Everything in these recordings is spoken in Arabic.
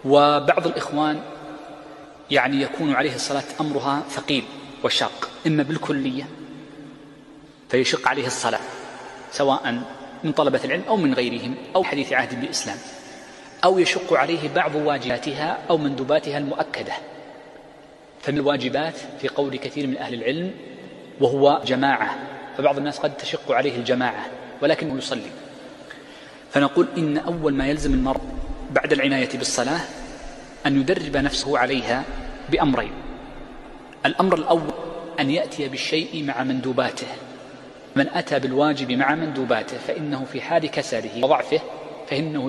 وبعض الإخوان يكون عليه الصلاة أمرها ثقيل وشاق، إما بالكلية فيشق عليه الصلاة سواء من طلبة العلم أو من غيرهم أو حديث عهد بالإسلام، أو يشق عليه بعض واجباتها أو مندوباتها المؤكدة. فمن الواجبات في قول كثير من أهل العلم وهو جماعة، فبعض الناس قد تشق عليه الجماعة ولكنه يصلي. فنقول إن أول ما يلزم المرء بعد العناية بالصلاة أن يدرب نفسه عليها بأمرين. الأمر الأول أن يأتي بالشيء مع مندوباته. من أتى بالواجب مع مندوباته فإنه في حال كسله وضعفه فإنه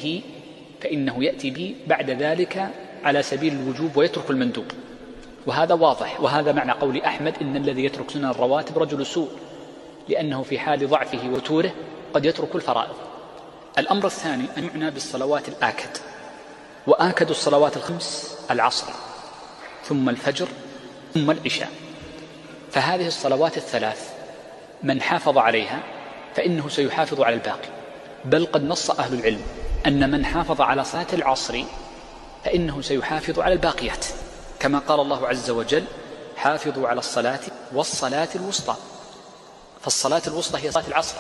يأتي به بعد ذلك على سبيل الوجوب ويترك المندوب، وهذا واضح. وهذا معنى قول أحمد إن الذي يترك سنن الرواتب رجل سوء، لأنه في حال ضعفه وتوره قد يترك الفرائض. الأمر الثاني أن يعنى بالصلوات الآكد، وآكد الصلوات الخمس العصر ثم الفجر ثم العشاء. فهذه الصلوات الثلاث من حافظ عليها فإنه سيحافظ على الباقي، بل قد نص أهل العلم أن من حافظ على صلاة العصر فإنه سيحافظ على الباقيات، كما قال الله عز وجل: حافظوا على الصلاة والصلاة الوسطى. فالصلاة الوسطى هي صلاة العصر،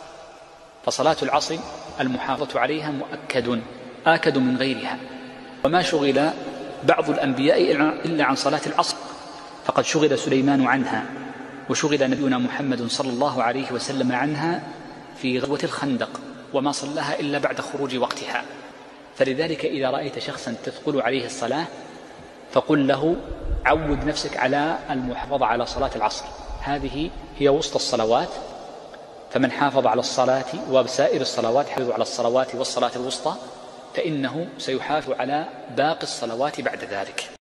فصلاة العصر المحافظة عليها آكد من غيرها. وما شغل بعض الأنبياء إلا عن صلاة العصر، فقد شغل سليمان عنها، وشغل نبينا محمد صلى الله عليه وسلم عنها في غزوة الخندق، وما صلاها إلا بعد خروج وقتها. فلذلك إذا رأيت شخصا تثقل عليه الصلاة فقل له: عود نفسك على المحافظة على صلاة العصر، هذه هي وسط الصلوات. فمن حافظ على الصلاة وسائر الصلوات، حافظوا على الصلوات والصلاة الوسطى، فإنه سيحافظ على باقي الصلوات بعد ذلك.